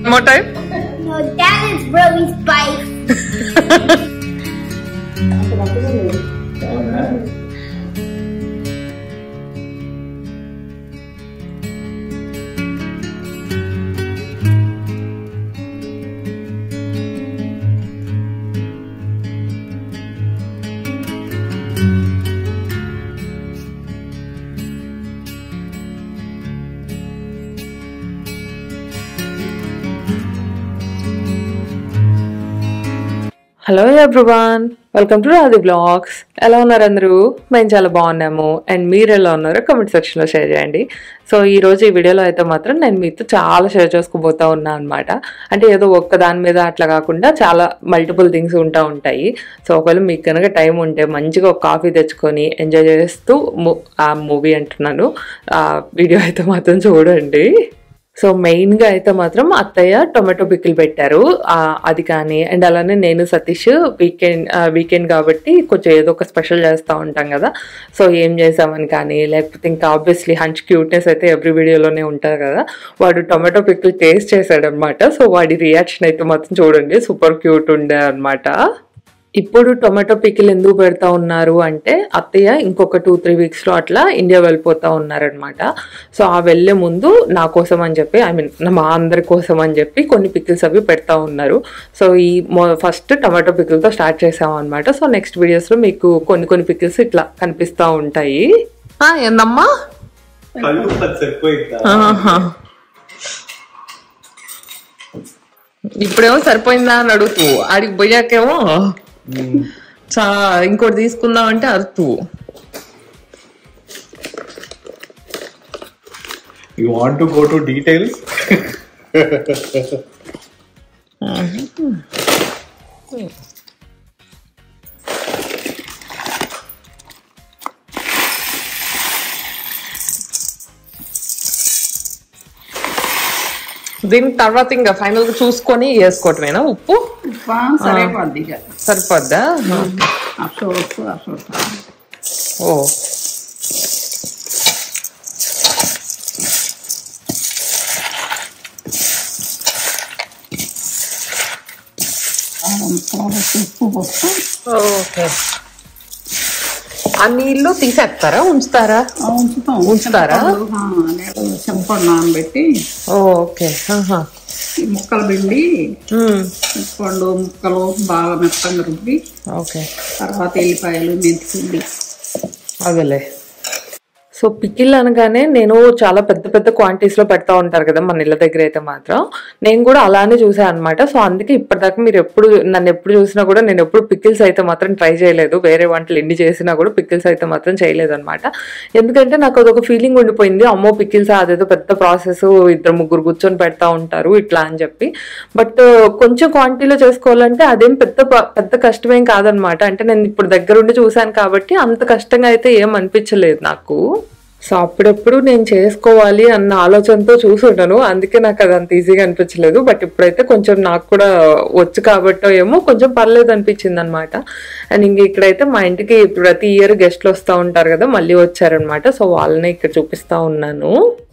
more time? No, that is really spicy. Hello everyone, welcome to Radhi blogs. ఎలా ఉన్నారు అందరూ? మేము చాలా బాగున్నాము. అండ్ మీరు ఎలా ఉన్నారో కామెంట్ సెక్షన్లో షేర్ చేయండి. సో ఈరోజు ఈ వీడియోలో అయితే మాత్రం నేను మీతో చాలా షేర్ చేసుకోబోతా ఉన్నాను అనమాట. అంటే ఏదో ఒక్క దాని మీద అట్లా కాకుండా చాలా మల్టిపుల్ థింగ్స్ ఉంటాయి. సో ఒకవేళ మీకు కనుక టైం ఉంటే మంచిగా ఒక కాఫీ తెచ్చుకొని ఎంజాయ్ చేస్తూ ఆ మూవీ అంటున్నాను వీడియో అయితే మాత్రం చూడండి. సో మెయిన్గా అయితే మాత్రం అత్తయ్య టొమాటో పికిల్ పెట్టారు, అది కానీ. అండ్ అలానే నేను సతీష్ వీకెండ్ కాబట్టి కొంచెం ఏదో ఒక స్పెషల్ చేస్తూ ఉంటాం కదా. సో ఏం చేసామని కానీ, లేకపోతే ఇంకా ఆబ్వియస్లీ హంచ్ క్యూట్నెస్ అయితే ఎవ్రీ వీడియోలోనే ఉంటుంది కదా. వాడు టొమాటో పికిల్ టేస్ట్ చేశాడనమాట. సో వాడి రియాక్షన్ అయితే మాత్రం చూడండి, సూపర్ క్యూట్ ఉండే అనమాట. ఇప్పుడు టొమాటో పికిల్ ఎందుకు పెడతా ఉన్నారు అంటే అత్తయ్య ఇంకొక 2-3 వీక్స్లో అట్లా ఇండియా వెళ్ళిపోతూ ఉన్నారనమాట. సో ఆ వెళ్ళే ముందు నా కోసం అని చెప్పి, ఐ మీన్ మా అందరి కోసం అని చెప్పి కొన్ని పికిల్స్ అవి పెడతా ఉన్నారు. సో ఈ ఫస్ట్ టొమాటో పికిల్తో స్టార్ట్ చేసాము అనమాట. సో నెక్స్ట్ వీడియోస్లో మీకు కొన్ని పికిల్స్ ఇట్లా కనిపిస్తూ ఉంటాయి. ఏందమ్మా ఇప్పుడేమో సరిపోయిందా అని అడుగుతూ, ఆడికి పోయాకేమో ఇంకోటి తీసుకుందాం అంటే అరుతూ. You want to go to details? దీని తర్వాత ఇంకా ఫైనల్ గా చూసుకొని వేసుకోవటమేనా? ఉప్పు సరిపోద్దా? ఓ ఓకే. ఆ నీళ్ళు తీసేస్తారా ఉంచుతారా? ఉంచుతారా? చెంపడు నానబెట్టి ఓకే ముక్కలు పిండి పండు ముక్కలు బాగా మెత్తంగా రుబ్బి ఓకే. తర్వాత ఎల్లిపాయలు మెంతి పిండి అదేలే. సో పికిల్ అనగానే నేను చాలా పెద్ద క్వాంటిటీస్లో పెడతా ఉంటారు కదా మన ఇళ్ళ దగ్గర అయితే మాత్రం. నేను కూడా అలానే చూసాను అనమాట. సో అందుకే ఇప్పటిదాకా మీరు నన్ను ఎప్పుడు చూసినా కూడా నేను ఎప్పుడు పికిల్స్ అయితే మాత్రం ట్రై చేయలేదు. వేరే వంటలు ఎన్ని చేసినా కూడా పికిల్స్ అయితే మాత్రం చేయలేదు అనమాట. ఎందుకంటే నాకు అదొక ఫీలింగ్ ఉండిపోయింది, అమ్మో పికిల్స్ అదేదో పెద్ద ప్రాసెస్, 2-3 కూర్చొని పెడతా ఉంటారు ఇట్లా అని చెప్పి. బట్ కొంచెం క్వాంటిటీలో చేసుకోవాలంటే అదేం పెద్ద కష్టమేం కాదనమాట. అంటే నేను ఇప్పుడు దగ్గరుండి చూశాను కాబట్టి అంత కష్టంగా అయితే ఏం అనిపించలేదు నాకు. సో అప్పుడెప్పుడు నేను చేసుకోవాలి అన్న ఆలోచనతో చూసుంటాను, అందుకే నాకు అది అంత ఈజీగా అనిపించలేదు. బట్ ఇప్పుడైతే కొంచెం నాకు కూడా వచ్చు కాబట్టో ఏమో కొంచెం పర్లేదు అనిపించింది అనమాట. అండ్ ఇంక ఇక్కడైతే మా ఇంటికి ప్రతి ఇయర్ గెస్ట్లు వస్తూ ఉంటారు కదా, మళ్ళీ వచ్చారనమాట. సో వాళ్ళని ఇక్కడ చూపిస్తా ఉన్నాను.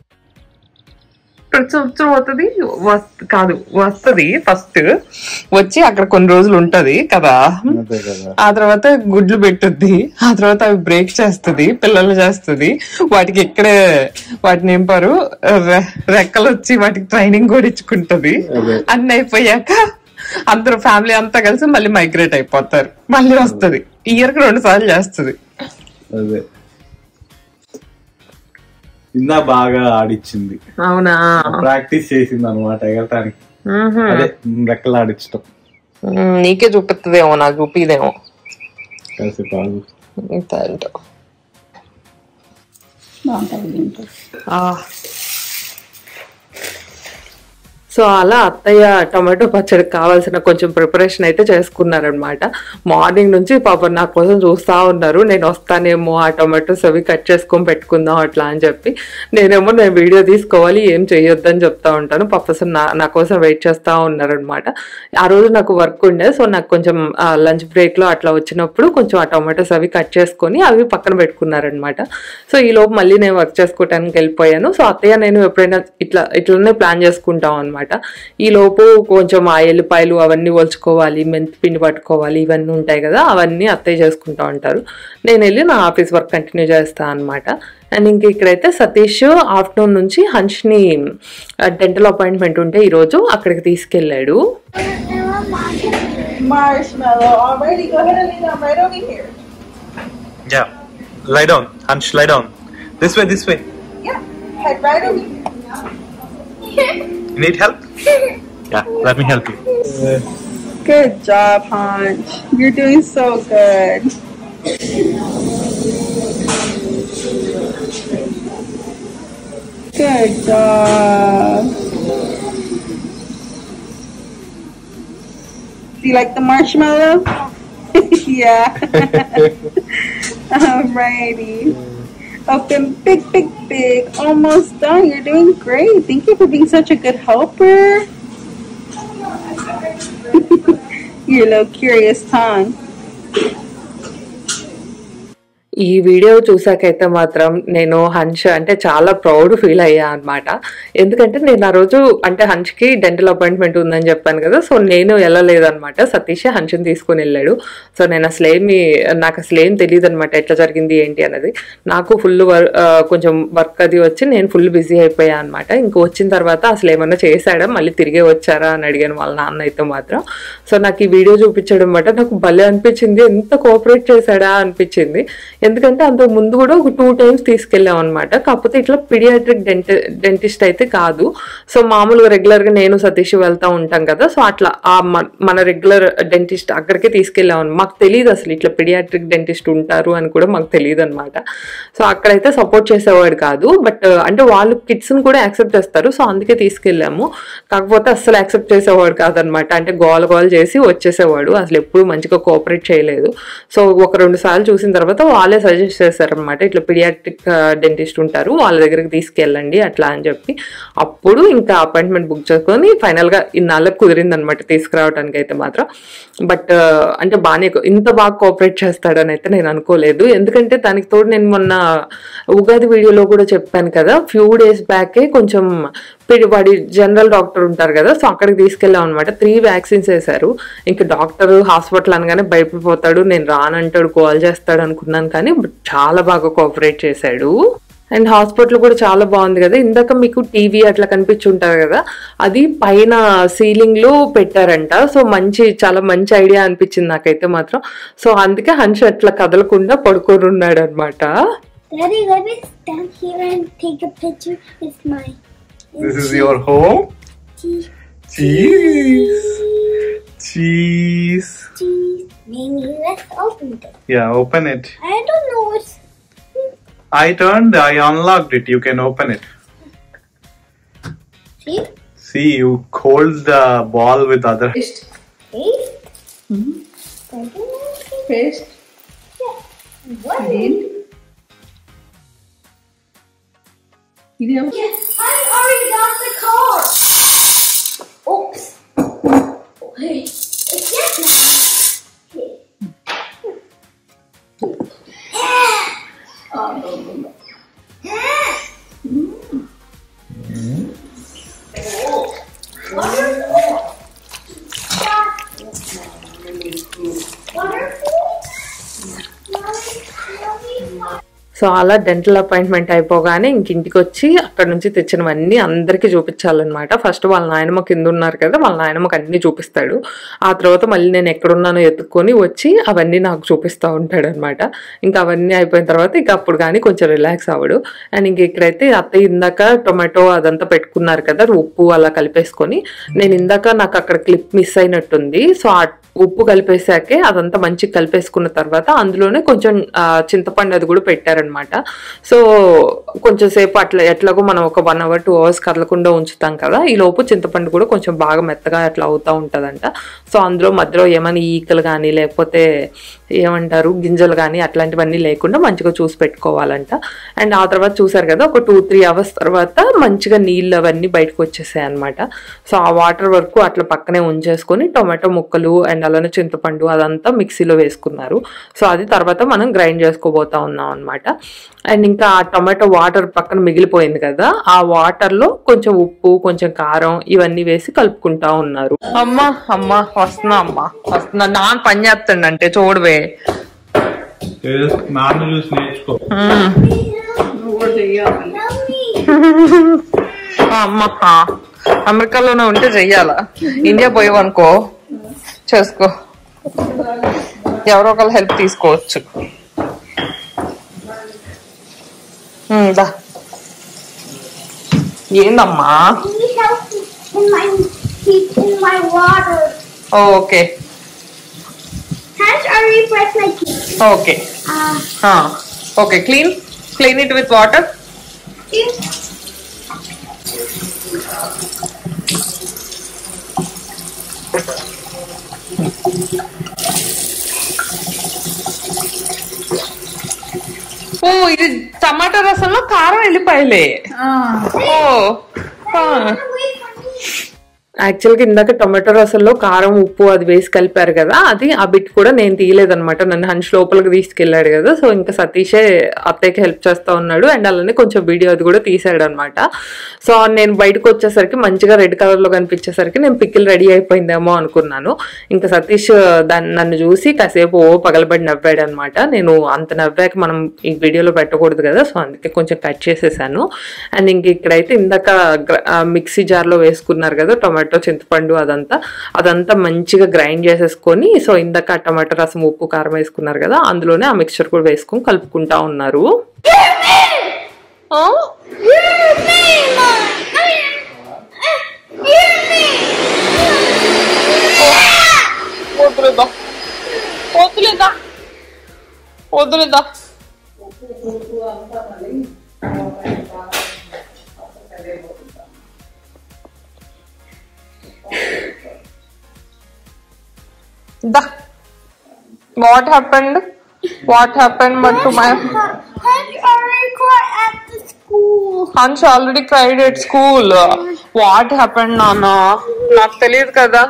అవుతుంది కాదు, వస్తుంది ఫస్ట్ వచ్చి అక్కడ కొన్ని రోజులు ఉంటది కదా. ఆ తర్వాత గుడ్లు పెట్టుద్ది, ఆ తర్వాత అవి బ్రేక్ చేస్తుంది, పిల్లలు చేస్తుంది. వాటికి ఇక్కడే వాటిని ఏంపారు రెక్కలు వచ్చి వాటికి ట్రైనింగ్ కూడా ఇచ్చుకుంటది. అన్ని అయిపోయాక అందరూ ఫ్యామిలీ అంతా కలిసి మళ్ళీ మైగ్రేట్ అయిపోతారు, మళ్ళీ వస్తుంది. ఇయర్ కి 2 సార్లు చేస్తుంది. ఇందా బాగా ఆడిచ్చింది. అవునా? ప్రాక్టీస్ చేసింది అనమాట ఎగరటానికి. అదే రెక్కలు ఆడించటం. నీకే చూపిస్తుందేమో, నాకు చూపిదేమో. సో అలా అత్తయ్య టమాటో పచ్చడికి కావాల్సిన కొంచెం ప్రిపరేషన్ అయితే చేసుకున్నారనమాట. మార్నింగ్ నుంచి పాపం నా కోసం చూస్తూ ఉన్నారు, నేను వస్తానేమో ఆ టమాటోస్ అవి కట్ చేసుకొని పెట్టుకుందాం అట్లా అని చెప్పి. నేను వీడియో తీసుకోవాలి, ఏం చేయొద్దని చెప్తా ఉంటాను. ప్రొఫెసర్ నా కోసం వెయిట్ చేస్తూ ఉన్నారనమాట. ఆ రోజు నాకు వర్క్ ఉండే, సో నాకు కొంచెం లంచ్ బ్రేక్లో అట్లా వచ్చినప్పుడు కొంచెం ఆ టమాటోస్ అవి కట్ చేసుకొని అవి పక్కన పెట్టుకున్నారనమాట. సో ఈ లోపు మళ్ళీ నేను వర్క్ చేసుకోవడానికి వెళ్ళిపోయాను. సో అత్తయ్య నేను ఎప్పుడైనా ఇట్లానే ప్లాన్ చేసుకుంటాం అనమాట. అనమాట. ఈ లోపు కొంచెం ఆ ఎల్లిపాయలు అవన్నీ ఒలుచుకోవాలి, మెంతి పిండి పట్టుకోవాలి, ఇవన్నీ ఉంటాయి కదా, అవన్నీ అత్తయ్య చేసుకుంటూ ఉంటారు. నేను వెళ్ళి నా ఆఫీస్ వర్క్ కంటిన్యూ చేస్తాను అనమాట. అండ్ ఇంక ఇక్కడైతే సతీష్ ఆఫ్టర్నూన్ నుంచి హన్ష్ని డెంటల్ అపాయింట్మెంట్ ఉంటే ఈరోజు అక్కడికి తీసుకెళ్ళాడు. Marshmallow. Alrighty, go ahead and lay down right over here. Yeah. Lie down. Hunch, lie down. This way, this way. Yeah, head right over here. You need help? Yeah, let me help you. Good job, Hunch. You're doing so good. Good job. Do you like the marshmallow? Yeah. Alrighty. Open big, big, big. Almost done. You're doing great. Thank you for being such a good helper. Your little curious tongue. ఈ video చూసాకైతే మాత్రం నేను హన్ష్ అంటే చాలా proud feel అయ్యా అనమాట. ఎందుకంటే నేను ఆ రోజు అంటే హన్ష్కి డెంటల్ అపాయింట్మెంట్ ఉందని చెప్పాను కదా, సో నేను వెళ్ళలేదనమాట. సతీష్ హన్ష్ని తీసుకుని వెళ్ళాడు. సో నేను నాకు అసలు ఏం తెలియదు అనమాట ఎట్లా జరిగింది ఏంటి అనేది. నాకు ఫుల్ కొంచెం వర్క్ అది వచ్చి నేను ఫుల్ బిజీ అయిపోయా అనమాట. ఇంక వచ్చిన తర్వాత అసలు ఏమన్నా చేశాడా, మళ్ళీ తిరిగే వచ్చారా అని అడిగాను వాళ్ళ నాన్న అయితే మాత్రం. సో నాకు ఈ వీడియో చూపించడం అనమాట నాకు భలే అనిపించింది, ఎంత కోఆపరేట్ చేశాడా అనిపించింది. ఎందుకంటే అంతకు ముందు కూడా ఒక 2 times తీసుకెళ్ళాం అనమాట. కాకపోతే ఇట్లా పీడియాట్రిక్ డెంటిస్ట్ అయితే కాదు. సో మామూలుగా రెగ్యులర్గా నేను సతీష్ వెళ్తా ఉంటాం కదా, సో అట్లా మన రెగ్యులర్ డెంటిస్ట్ అక్కడికే తీసుకెళ్ళాం. మాకు తెలియదు అసలు ఇట్లా పీడియాట్రిక్ డెంటిస్ట్ ఉంటారు అని కూడా మాకు తెలియదు అనమాట. సో అక్కడైతే సపోర్ట్ చేసేవాడు కాదు, బట్ అంటే వాళ్ళు కిడ్స్ని కూడా యాక్సెప్ట్ చేస్తారు, సో అందుకే తీసుకెళ్ళాము. కాకపోతే అస్సలు యాక్సెప్ట్ చేసేవాడు కాదనమాట. అంటే గోల చేసి వచ్చేసేవాడు, అసలు ఎప్పుడు మంచిగా కోఆపరేట్ చేయలేదు. సో 1-2 సార్లు చూసిన తర్వాత వాళ్ళే సజెస్ట్ చేశారనమాట, ఇట్లా పీడియాట్రిక్ డెంటిస్ట్ ఉంటారు వాళ్ళ దగ్గరికి తీసుకెళ్ళండి అట్లా అని చెప్పి. అప్పుడు ఇంకా అపాయింట్మెంట్ బుక్ చేసుకొని ఫైనల్గా ఇన్నాళ్ళకి కుదిరింది అనమాట తీసుకురావడానికి అయితే మాత్రం. బట్ అంటే ఇంత బాగా కోఆపరేట్ చేస్తాడని అయితే నేను అనుకోలేదు. ఎందుకంటే దానికి తోడు నేను మొన్న ఉగాది వీడియోలో కూడా చెప్పాను కదా, ఫ్యూ డేస్ బ్యాకే కొంచెం వాడి జనరల్ డాక్టర్ ఉంటారు కదా, సో అక్కడికి తీసుకెళ్ళాం అనమాట. 3 vaccines వేశారు. ఇంకా డాక్టర్ హాస్పిటల్ అనగానే భయపడిపోతాడు, నేను రానంటాడు, కాల్ చేస్తాడు అనుకున్నాను, కానీ చాలా బాగా కోఆపరేట్ చేశాడు. అండ్ హాస్పిటల్ కూడా చాలా బాగుంది కదా. ఇందాక మీకు టీవీ అట్లా కనిపించుంటారు కదా, అది పైన సీలింగ్ లో పెట్టారంట. సో చాలా మంచి ఐడియా అనిపించింది నాకైతే మాత్రం. సో అందుకే హన్ష్ అట్లా కదలకుండా పడుకొని ఉన్నాడు అనమాట. Daddy, let me stand here and take a picture with my This is your home? cheese. Cheese. Cheese. Cheese. Maybe let's open it. Yeah, open it. I don't know what's. I unlocked it. You can open it. See? See, you hold the ball with other. Paste? I don't know. Paste. Yeah. What? ఇది Yes, I already got the car. Oops. Hey, it's yes now. So అలా dental appointment అయిపోగానే ఇంటికి వచ్చి అక్కడ నుంచి తెచ్చినవన్నీ అందరికీ చూపించాలన్నమాట. First వాళ్ళ నాయనమ్మ కింద ఉన్నారు కదా, వాళ్ళ నాయనమ్మకి అన్ని చూపిస్తాడు. ఆ తర్వాత మళ్ళీ నేను ఎక్కడున్నానో ఎత్తుక్కొని వచ్చి అవన్నీ నాకు చూపిస్తూ ఉంటాడు అనమాట. ఇంకా అవన్నీ అయిపోయిన తర్వాత ఇంకా అప్పుడు కానీ కొంచెం రిలాక్స్ అవ్వడు. అండ్ ఇంక ఇక్కడైతే అత్తయ్య ఇందాక టొమాటో అదంతా పెట్టుకున్నారు కదా, ఉప్పు అలా కలిపేసుకొని, నేను ఇందాక నాకు అక్కడ క్లిప్ మిస్ అయినట్టుంది. సో ఉప్పు కలిపేసాకే అదంతా మంచిగా కలిపేసుకున్న తర్వాత అందులోనే కొంచెం చింతపండు అది కూడా పెట్టారనమాట. సో కొంచెం సేపు అట్లా ఎట్లాగో మనం ఒక 1 hour 2 hours కదలకుండా ఉంచుతాం కదా, ఈ లోపు చింతపండు కూడా కొంచెం బాగా మెత్తగా అట్లా అవుతూ ఉంటుందంట. సో అందులో మధ్యలో ఏమైనా ఈకలు కానీ లేకపోతే ఏమంటారు గింజలు కానీ అట్లాంటివన్నీ లేకుండా మంచిగా చూసి పెట్టుకోవాలంట. అండ్ ఆ తర్వాత చూసారు కదా ఒక 2-3 అవర్స్ తర్వాత మంచిగా నీళ్ళు అవన్నీ బయటకు వచ్చేసాయి అనమాట. సో ఆ వాటర్ వరకు అట్లా పక్కనే ఉంచేసుకొని టొమాటో ముక్కలు అండ్ అలానే చింతపండు అదంతా మిక్సీలో వేసుకున్నారు. సో అది తర్వాత మనం గ్రైండ్ చేసుకోబోతా ఉన్నాం అనమాట. అండ్ ఇంకా ఆ టొమాటో వాటర్ పక్కన మిగిలిపోయింది కదా, ఆ వాటర్ లో కొంచెం ఉప్పు కొంచెం కారం ఇవన్నీ వేసి కలుపుకుంటా ఉన్నారు. అమ్మా అమ్మా వస్తున్నా అమ్మా వస్తున్నా, నాన్న పని చేస్తుండంటే చూడవే. నాన్న చూసి నేర్చుకో. నువ్వు కూడా చెయ్యాలి. అమ్మా అమెరికాలోనే ఉంటే చెయ్యాలా, ఇండియా పోయావనుకో చేసుకో, ఎవరో ఒకళ్ళు హెల్ప్ తీసుకోవచ్చు. ఏందమ్మా? In my water. Okay Hands are refreshed like this. Okay okay clean it with water. ఓ ఇది టమాటా రసంలో కారం వెళ్ళిపోయలే. యాక్చువల్గా ఇందాక టొమాటో రసంలో కారం ఉప్పు అది వేసి కలిపారు కదా, అది ఆ బిట్ కూడా నేను తీయలేదనమాట. నన్ను హన్స్ లోపలికి తీసుకెళ్లాడు కదా, సో ఇంకా సతీషే అత్తయ్యకి హెల్ప్ చేస్తా ఉన్నాడు. అండ్ అలానే కొంచెం వీడియో అది కూడా తీసాడు అనమాట. సో నేను బయటకు వచ్చేసరికి మంచిగా రెడ్ కలర్ లో కనిపించేసరికి నేను పికిల్ రెడీ అయిపోయిందేమో అనుకున్నాను. ఇంకా సతీష్ నన్ను చూసి కాసేపు పగలబడి నవ్వాడు అనమాట. నేను అంత నవ్వాక మనం ఈ వీడియోలో పెట్టకూడదు కదా, సో అందుకే కొంచెం కట్ చేసేసాను. అండ్ ఇంక ఇక్కడైతే ఇందాక మిక్సీ జార్లో వేసుకున్నారు కదా టొమాటో చింతపండు అదంతా మంచిగా గ్రైండ్ చేసేసుకొని, సో ఇందాక టమాటో రసం ఉప్పు కారం వేసుకున్నారు కదా, అందులోనే ఆ మిక్చర్ కూడా వేసుకొని కలుపుకుంటా ఉన్నారు. వద్దులేదా What happened? What happened? But to my Hands already cried at the school. Hansh already cried at school. What happened, Nana? Not తెలియదు కదా.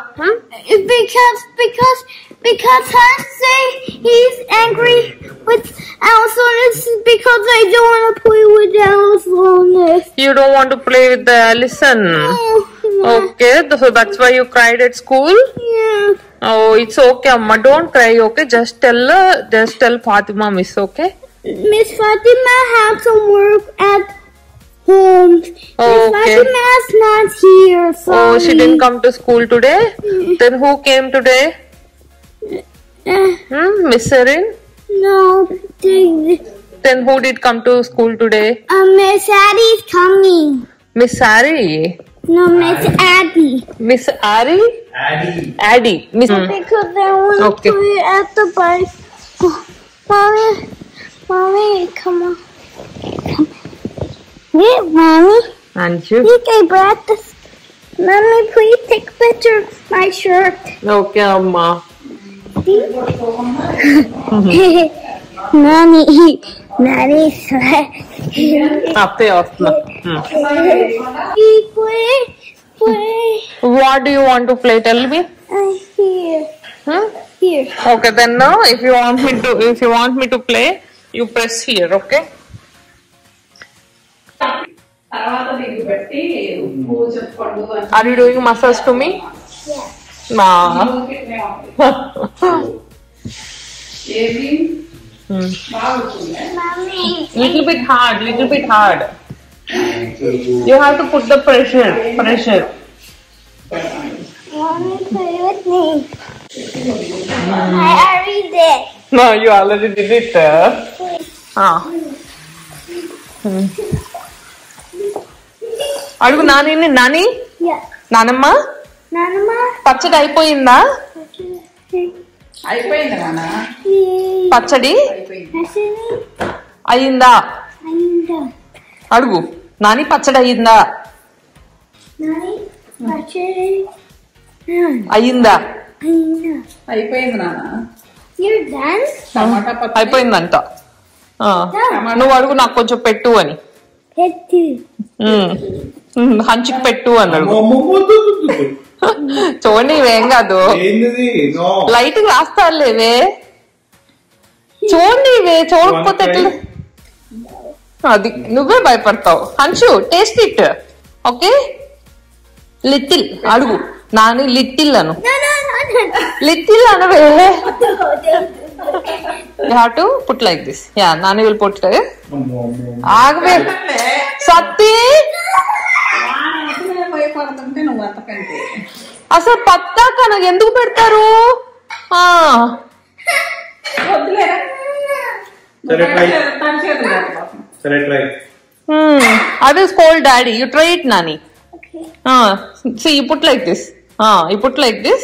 Because Hansh say he's angry with Alice because I don't want to play with Alice. You don't want to play with the Allison. Okay, so that's why you cried at school. Yeah. Oh, it's okay, Amma. Don't cry. Okay, just tell Fatima, Miss. Okay. Miss Fatima had some work at home. Miss Okay. Fatima's not here. Sorry. Oh, she didn't come to school today. Then who came today? Miss Erin. No. Then who did come to school today? Miss Addie's coming. Miss Ari. No, Miss Addie. Miss Ari? Addie. Miss. Because I want to Okay. play at the bike. Mommy, come on. Here, Mommy. And you? Look, I brought this. Mommy, please take a picture of my shirt. Okay, Amma. Mommy, Atte vastuna. play. What do you want to play? Tell me. Here. Here. Okay, then now if you want me to play, you press here. Okay. తర్వాత నీకు పెట్టి ఉప్పు చెప్పండు అని Are you doing massage to me? Yes. Nah. ఏది బాగుంటుంది. Mommy. Little bit hard. You have to put the pressure. Mommy, play with me. I already did. No, you already did it. అడుగు Nani Yes. నానమ్మ Nanama. పచ్చడి అయిపోయిందా? అయిపోయింది నాన్న. పచ్చడి Hasini. అయిందా? Ainda. అడుగు నాని పచ్చడి అయిందా? Nani. Pachiri. అయిందా? Ainda. అయిపోయింది నాన్న. You're done? టమాటా పచ్చడి అయిపోయిందంట. నువ్వు అడుగు నాకు కొంచెం పెట్టు అని. Petty. హంచికి పెట్టు అన్నాడు. అమ్మో, వద్దు, వద్దు, వద్దు. చూడండి ఇవేం కాదు, ఏంటిది? నో. లైట్ రాస్తారులేవే. చూడండి ఇవే, చూడకపోతే ఎట్లా? అది నువ్వే భయపడతావు. Hansh taste it. Okay, little అడుగు. నాని లిటిల్ అను. No. లిటిల్ అనవే. You have to put like this. Yeah, Nani will put it. అమ్మో. ఆగవే సత్తి. భయపడుతుంటే నువ్వు అంతకంటే అసలు పత్తాక నాకు ఎందుకు పెడతారు? వద్దులేరా సరే ట్రై. చేతులు కాదు. సరే try. I will scold daddy. You try it, Nani. Okay. See, you put like this. You put like this.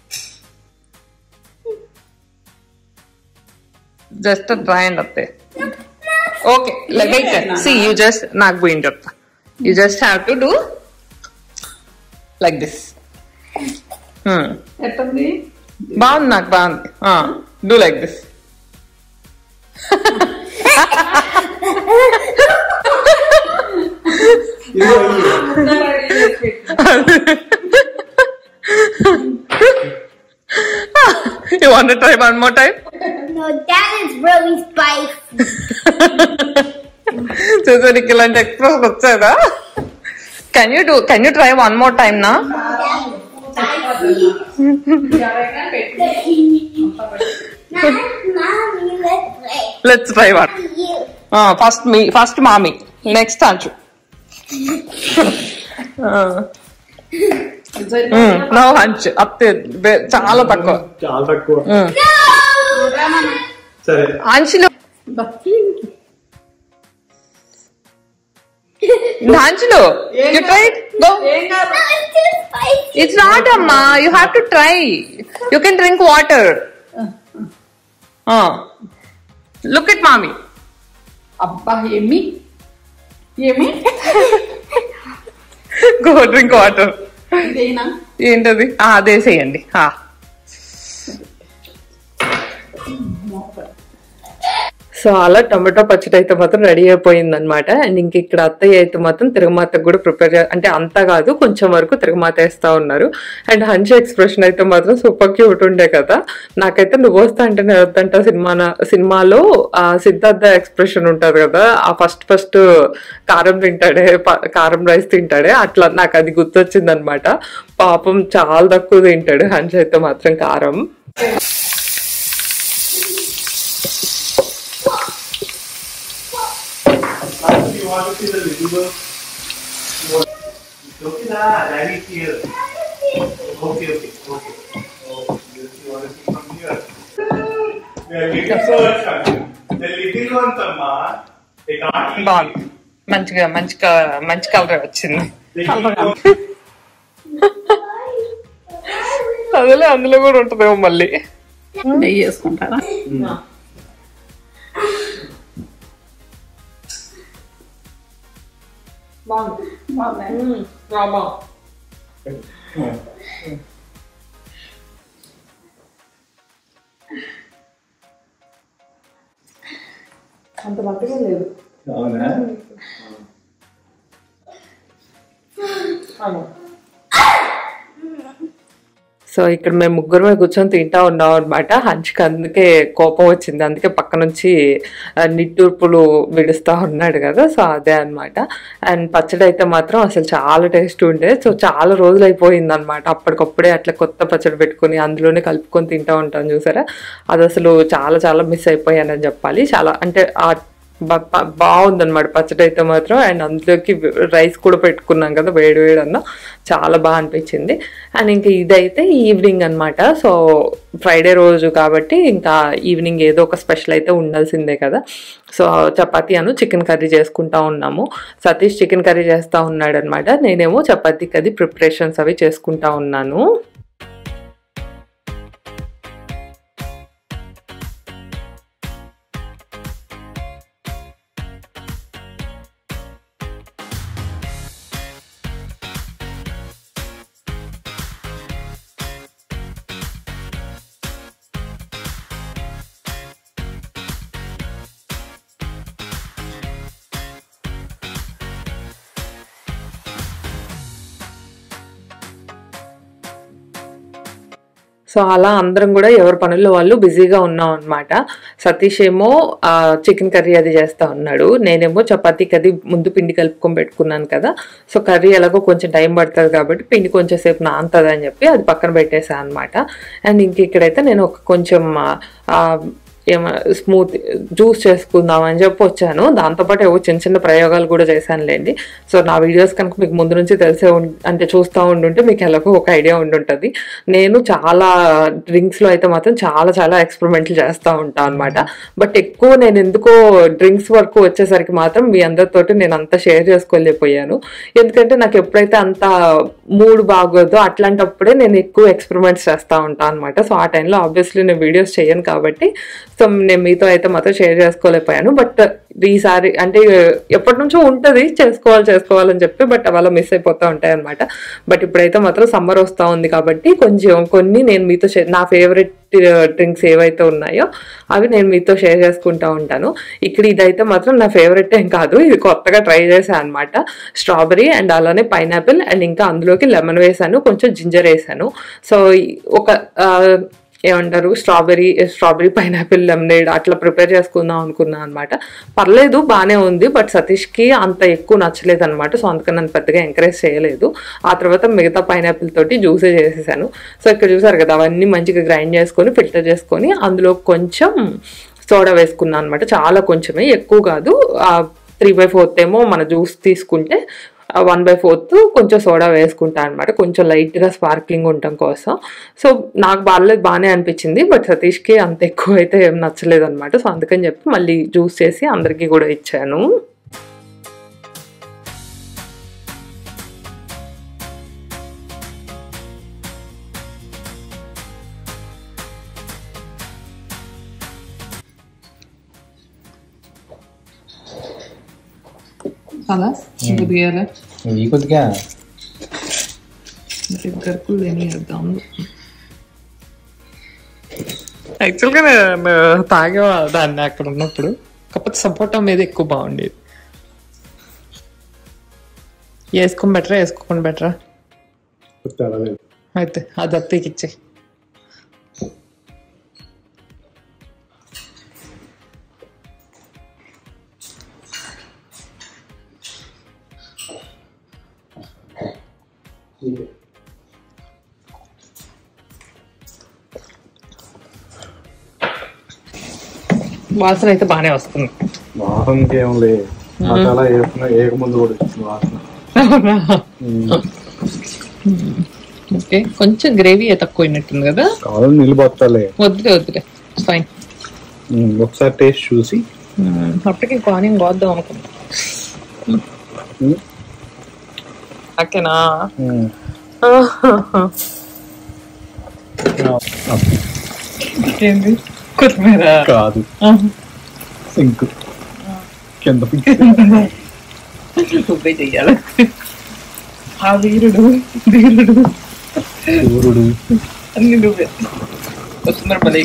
Just a try and up there. Okay, like wait. See, you just not going up. You just have to do like this. ఎట్టుంది? బాగుంది, నాకు బాగుంది. Do like this. You want to try one more time? No, that is really spicy. చూసానికి ఇలాంటి express వచ్చేదా? Can you try one more time now? ఎవరైనా పెట్టి Mommy, let's play. Let's try one. You. First mommy, next Anju. Now Anju, up there, చాలా తక్కువ. చాలా తక్కువ. No! సరే. Anju, Anju, you try it? Go. ఏం కాదు. No, it's too spicy. It's not, Amma. You have to try. You can drink water. Look at mommy. అబ్బా ఏమి Go drink water. ఇదేనా? ఏంటది? అదే చేయండి. సో అలా టమాటో పచ్చడి అయితే మాత్రం రెడీ అయిపోయింది అనమాట. అండ్ ఇంక ఇక్కడ అత్తయ్య అయితే మాత్రం తిరగమాతకు కూడా ప్రిపేర్ అంటే అంతా కాదు, కొంచెం వరకు తిరగమాత వేస్తా ఉన్నారు. అండ్ హంచి ఎక్స్ప్రెషన్ అయితే మాత్రం సూపర్ క్యూట్ ఉండే కదా. నాకైతే నువ్వు వస్తా అంటే నేను వద్దంట సినిమాలో సిద్ధార్థ ఎక్స్ప్రెషన్ ఉంటది కదా, ఆ ఫస్ట్ కారం తింటాడే, కారం రైస్ తింటాడే, అట్లా నాకు అది గుర్తొచ్చింది అనమాట. పాపం చాలా తక్కువ తింటాడు హంచి అయితే మాత్రం కారం. You want to see the little bird? Okay, daddy is here. Okay. Oh, you want to see from here? The little birds are here. The little ones, Amma, they can't eat. బాగుంది, మంచి colour వచ్చింది. They can't go. అదిలే, అందులో కూడా ఉంటుందేమో మళ్ళీ. నెయ్యి వేసుకుంటారా? అంత మట్టుగా లేదు. అవునా? సో ఇక్కడ మేము ముగ్గురమే కూర్చొని తింటా ఉన్నాం అనమాట. హంచికి అందుకే కోపం వచ్చింది, అందుకే పక్క నుంచి నిట్టూర్పులు విడుస్తూ ఉన్నాడు కదా, సో అదే అనమాట. అండ్ పచ్చడి అయితే మాత్రం అసలు చాలా టేస్ట్ ఉండే. సో చాలా రోజులు అయిపోయింది అనమాట, అప్పటికప్పుడే అట్లా కొత్త పచ్చడి పెట్టుకుని అందులోనే కలుపుకొని తింటూ ఉంటాను చూసారా. అది అసలు చాలా మిస్ అయిపోయానని చెప్పాలి. చాలా అంటే బాగుందన్నమాట పచ్చడి అయితే మాత్రం. అండ్ అందులోకి రైస్ కూడా పెట్టుకున్నాం కదా, వేడి అన్న, చాలా బాగా అనిపించింది. అండ్ ఇంకా ఇదైతే ఈవినింగ్ అనమాట. సో ఫ్రైడే రోజు కాబట్టి ఇంకా ఈవినింగ్ ఏదో ఒక స్పెషల్ అయితే ఉండాల్సిందే కదా. సో చపాతీ చికెన్ కర్రీ చేసుకుంటా ఉన్నాము. సతీష్ చికెన్ కర్రీ చేస్తూ ఉన్నాడు అనమాట, నేనేమో చపాతీకి అది ప్రిపరేషన్స్ అవి చేసుకుంటా ఉన్నాను. సో అలా అందరం కూడా ఎవరి పనుల్లో వాళ్ళు బిజీగా ఉన్నాం అనమాట. సతీష్ ఏమో చికెన్ కర్రీ అది చేస్తా ఉన్నాడు, నేనేమో చపాతీకి అది ముందు పిండి కలుపుకొని పెట్టుకున్నాను కదా. సో కర్రీ ఎలాగో కొంచెం టైం పడుతుంది కాబట్టి పిండి కొంచెం సేపు నానుతుంది అని చెప్పి అది పక్కన పెట్టేసాను అనమాట. అండ్ ఇంక ఇక్కడైతే నేను ఒక కొంచెం స్మూత్ జ్యూస్ చేసుకుందాం అని చెప్పి వచ్చాను. దాంతోపాటు ఏవో చిన్న చిన్న ప్రయోగాలు కూడా చేశానులేండి. సో నా వీడియోస్ కనుక మీకు ముందు నుంచి తెలిసే అంటే చూస్తూ ఉండుంటే మీకు ఎలాగో ఒక ఐడియా ఉండుంటుంది. నేను చాలా డ్రింక్స్లో అయితే మాత్రం చాలా చాలా ఎక్స్పెరిమెంట్లు చేస్తూ ఉంటాను అనమాట. బట్ ఎక్కువ నేను ఎందుకో డ్రింక్స్ వరకు వచ్చేసరికి మాత్రం మీ అందరితోటి నేను అంత షేర్ చేసుకోలేకపోయాను. ఎందుకంటే నాకు ఎప్పుడైతే అంత మూడ్ బాగోదో అట్లాంటప్పుడే నేను ఎక్కువ ఎక్స్పెరిమెంట్స్ చేస్తూ ఉంటాను అనమాట. సో ఆ టైంలో ఆబ్వియస్లీ నేను వీడియోస్ చేయను కాబట్టి సో నేను మీతో అయితే మాత్రం షేర్ చేసుకోలేకపోయాను. బట్ ఈసారి అంటే ఎప్పటి నుంచో ఉంటుంది చేసుకోవాలని చెప్పి, బట్ అలా మిస్ అయిపోతూ ఉంటాయి అనమాట. బట్ ఇప్పుడైతే మాత్రం సమ్మర్ వస్తూ ఉంది కాబట్టి కొంచెం కొన్ని నేను మీతో నా ఫేవరెట్ డ్రింక్స్ ఏవైతే ఉన్నాయో అవి నేను మీతో షేర్ చేసుకుంటూ ఉంటాను. ఇక్కడ ఇదైతే మాత్రం నా ఫేవరెట్ ఏం కాదు, ఇది కొత్తగా ట్రై చేశాను అనమాట. స్ట్రాబెరీ అండ్ అలానే పైనాపిల్ అండ్ ఇంకా అందులోకి లెమన్ వేసాను, కొంచెం జింజర్ వేసాను. సో ఒక ఏమంటారు స్ట్రాబెరీ పైనాపిల్ లెమనేడ్ అట్లా ప్రిపేర్ చేసుకుందాం అనుకున్నాను అనమాట. పర్లేదు బాగానే ఉంది, బట్ సతీష్కి అంత ఎక్కువ నచ్చలేదు అనమాట. సో అందుకని నన్ను పెద్దగా ఎంకరేజ్ చేయలేదు. ఆ తర్వాత మిగతా పైనాపిల్ తోటి జ్యూసే చేసేసాను. సో ఇక్కడ చూసారు కదా, అవన్నీ మంచిగా గ్రైండ్ చేసుకొని ఫిల్టర్ చేసుకొని అందులో కొంచెం సోడా వేసుకున్నాను అనమాట. చాలా కొంచెమే, ఎక్కువ కాదు. 3/4 ఏమో మన జ్యూస్ తీసుకుంటే 1/4 కొంచెం సోడా వేసుకుంటాను అనమాట, కొంచెం లైట్గా స్పార్క్లింగ్ ఉండటం కోసం. సో నాకు బాగానే అనిపించింది, బట్ సతీష్కి అంత ఎక్కువ అయితే ఏం నచ్చలేదు అనమాట. సో అందుకని చెప్పి మళ్ళీ జ్యూస్ చేసి అందరికీ కూడా ఇచ్చాను. అలా కొద్దిగా కొద్దిగా ఇద్దరికి తినేద్దాం. యాక్చువల్గా నేను తాగే దాన్ని అక్కడ ఉన్నప్పుడు, కాకపోతే సపోటా మీద ఎక్కువ బాగుండేది. వేసుకొని బెటరా వేసుకోకుండా బెటరా అయితే అది అత్తకి ఇచ్చే. వాసన అయితే బాగానే వస్తుంది. వాసనకి ఏం లేదు, మసాలా వేయక ముందు కూడా వచ్చింది వాసన. ఓకే, కొంచెం గ్రేవీ తక్కువ అయినట్టుంది కదా. కావాలని నిలబొత్తాలే, వద్దులే ఫైన్. ఒకసారి టేస్ట్ చూసి అప్పటికి ఆనియన్ కోద్దాం అనుకున్నా. ఓకేనా? ఏంది కొత్తిమీర కాదు, సింక్ కింద నువ్వే చెయ్యాలి. ఆ వీరుడు అన్ని నువ్వే. కొత్తిమీర మళ్ళీ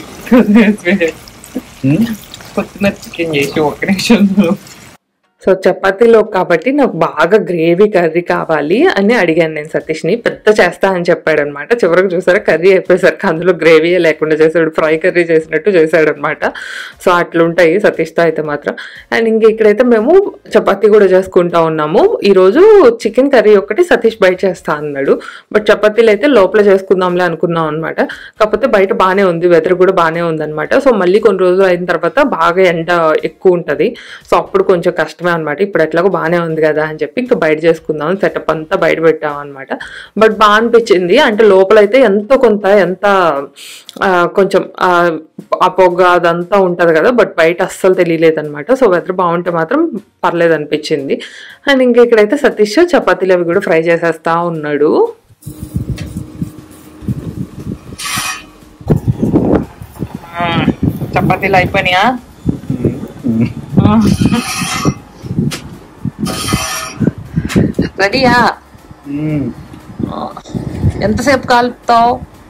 కొత్తిమీర చికెన్ చేసి 1 నిమిషంలో. సో చపాతీలో కాబట్టి నాకు బాగా గ్రేవీ కర్రీ కావాలి అని అడిగాను నేను సతీష్ని. పెద్ద చేస్తా అని చెప్పాడు అనమాట. చివరికి చూసారా కర్రీ అయిపోయేసరికి అందులో గ్రేవీయే లేకుండా చేశాడు, ఫ్రై కర్రీ చేసినట్టు చేశాడు అనమాట. సో అట్లుంటాయి సతీష్తో అయితే మాత్రం. అండ్ ఇంక ఇక్కడైతే మేము చపాతీ కూడా చేసుకుంటా ఉన్నాము. ఈరోజు చికెన్ కర్రీ ఒకటి సతీష్ బయట చేస్తా అన్నాడు, బట్ చపాతీలు అయితే లోపల చేసుకుందాంలే అనుకున్నాం అనమాట. కాకపోతే బయట బాగానే ఉంది, వెదర్ కూడా బాగానే ఉందన్నమాట. సో మళ్ళీ కొన్ని రోజులు అయిన తర్వాత బాగా ఎండ ఎక్కువ ఉంటుంది, సో అప్పుడు కొంచెం కష్టమే అనమాట. ఇప్పుడు ఎట్లాగో బాగానే ఉంది కదా అని చెప్పి ఇంకా బయట చేసుకుందాం, సెటప్ అంతా బయట పెట్టాం అనమాట. బట్ బాగా అనిపించింది, అంటే లోపలైతే ఎంత కొంచెం ఆ పొగ అదంతా ఉంటది కదా, బట్ బయట అస్సలు తెలియలేదు అనమాట. సో వెదర్ బాగుంటే మాత్రం పర్లేదు అనిపించింది. అండ్ ఇంకా ఇక్కడైతే సతీష్ చపాతీలు అవి కూడా ఫ్రై చేసేస్తా ఉన్నాడు. చపాతీలు అయిపోయినాయా? రెడీయా? ఎంతసేపు కాలుపుతావు?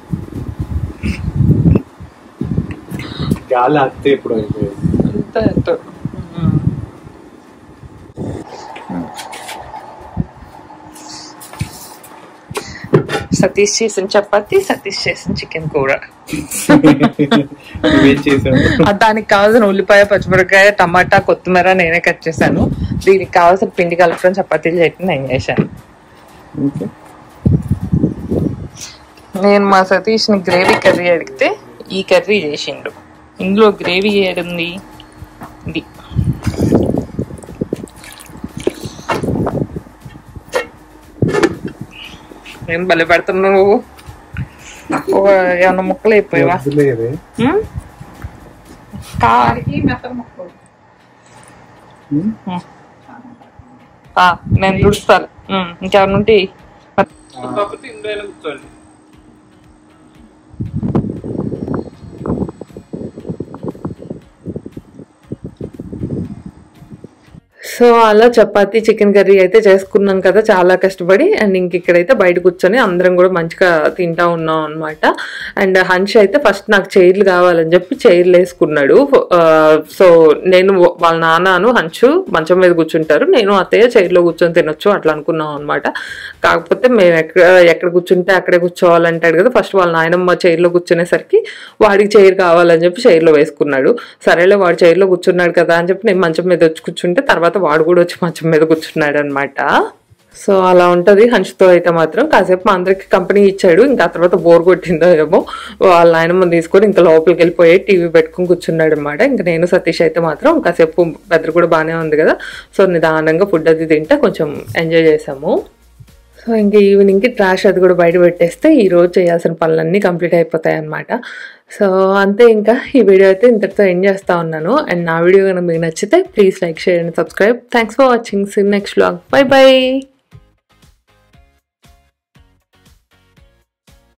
గాలి అత్తే ఇప్పుడు అయిపోయింది. సతీష్ చేసిన చపాతి, సతీష్ చేసిన చికెన్ కూర. నువ్వేం చేసావు? దానికి కావాల్సిన ఉల్లిపాయ, పచ్చిమిరపకాయ, టమాటా, కొత్తిమీర నేనే కట్ చేశాను. దీనికి కావాల్సిన పిండి కలుపుకొని చపాతీలు చేయటం నేను చేశాను. నేను మా సతీష్ని గ్రేవీ కర్రీ అడిగితే ఈ కర్రీ చేసిండు. ఇందులో గ్రేవీ ఏడుంది? ఇది ఏం భలే పెడుతున్నావు నువ్వు. ఏమన్నా ముక్కలు అయిపోయావా? నేను తుడుస్తాను. ఇంకేమన్నా ఉంటే కూర్చోండి. సో అలా చపాతీ, చికెన్ కర్రీ అయితే చేసుకున్నాం కదా చాలా కష్టపడి. అండ్ ఇంక ఇక్కడైతే బయట కూర్చొని అందరం కూడా మంచిగా తింటా ఉన్నాం అనమాట. అండ్ హన్ష్ అయితే ఫస్ట్ నాకు చైర్లు కావాలని చెప్పి చైర్లు వేసుకున్నాడు. సో నేను వాళ్ళ నాన్నను హన్షు మంచం మీద కూర్చుంటారు, నేను అత్తయ్య చైర్లో కూర్చొని తినొచ్చు అట్లా అనుకున్నాం అనమాట. కాకపోతే మేము ఎక్కడ కూర్చుంటే అక్కడే కూర్చోవాలంటాడు కదా. ఫస్ట్ వాళ్ళ నాయనమ్మ చైర్లో కూర్చునేసరికి వాడికి చైర్ కావాలని చెప్పి చైర్లో వేసుకున్నాడు. సరేలే వాడు చైర్లో కూర్చున్నాడు కదా అని చెప్పి నేను మంచం మీద వచ్చి కూర్చుంటే తర్వాత వాడు కూడా వచ్చి మంచం మీద కూర్చున్నాడు అనమాట. సో అలా ఉంటది హన్ష్తో అయితే మాత్రం. కాసేపు మా అందరికి కంపెనీ ఇచ్చాడు. ఇంకా తర్వాత బోర్ కొట్టిందో ఏమో వాళ్ళ నాయనమ్మ తీసుకొని ఇంకా లోపలికి వెళ్ళిపోయి టీవీ పెట్టుకుని కూర్చున్నాడు అనమాట. ఇంకా నేను సతీష్ అయితే మాత్రం కాసేపు వెదర్ కూడా బాగానే ఉంది కదా, సో నిదానంగా ఫుడ్ అది తింటే కొంచెం ఎంజాయ్ చేసాము. సో ఇంకా ఈవినింగ్కి ట్రాష్ అది కూడా బయట పెట్టేస్తే ఈరోజు చేయాల్సిన పనులన్నీ కంప్లీట్ అయిపోతాయి అనమాట. సో అంతే, ఇంకా ఈ వీడియో అయితే ఇంతటితో ఎండ్ చేస్తా ఉన్నాను. అండ్ నా వీడియో కనుక మీకు నచ్చితే please like, share and subscribe. Thanks for watching. See next vlog. Bye by.